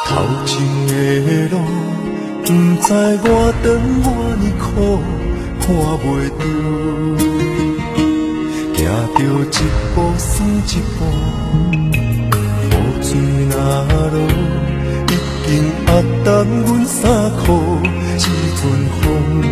头前的路，不知我长偌呢苦，看袂着，行着一步算一步，雨水若落，已经压淡阮衫裤，一阵风，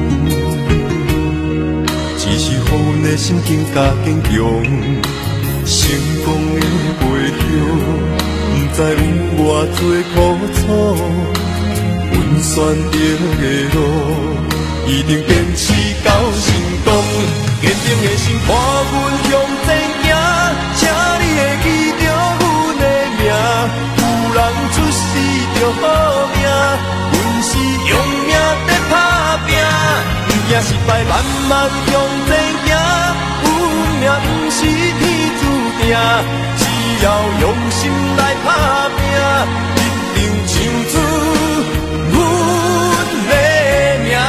只是予阮的心境加坚强，成功的背后。不知有偌多苦楚，阮选择的路，一定坚持到成功。坚定的心伴阮向前行，请你会记着阮的名。有人出世着好命，阮是用命在打拼，不惊失败，慢慢向前行。运命不是天注定。只要用心来打拼，一定唱出阮的名。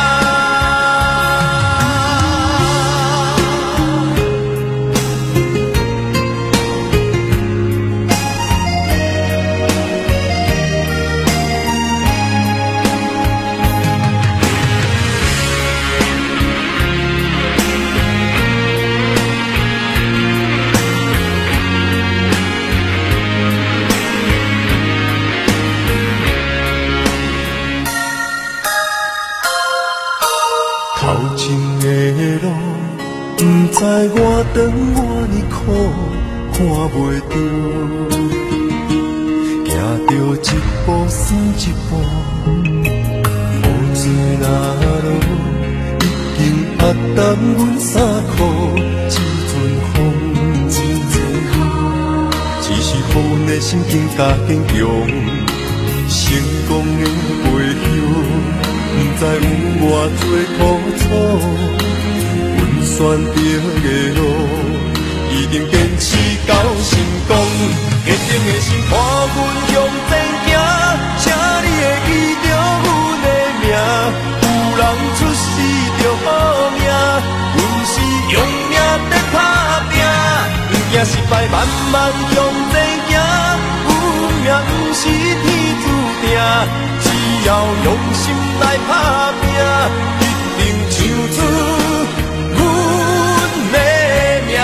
头前的路，不知我长偌呢苦，看袂着，行着一步算一步，雨水若落，已经压淡阮衫裤，一阵风，只是予阮的心境加坚强，成功的背后。不知有偌多苦楚，阮选择的路，一定坚持到成功。坚定的心伴阮向前行，请你会记着阮的名。有人出世着好命，阮是用命在打拼，不惊失败，慢慢向前行。运命不是天注定。只要用心来打拼，一定唱出阮的名。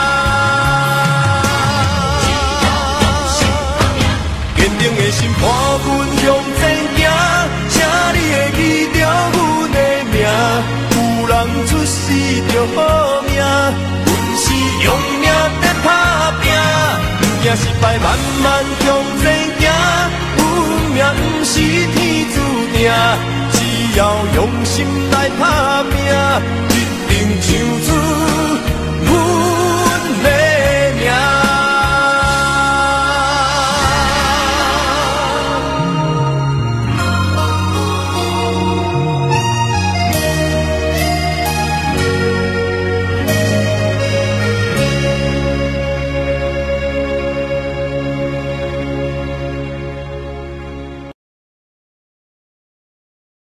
坚定的心伴阮向前行，请你会记着阮的名。有人出世着好命，阮是用命在打拼，不惊失败，慢慢向前。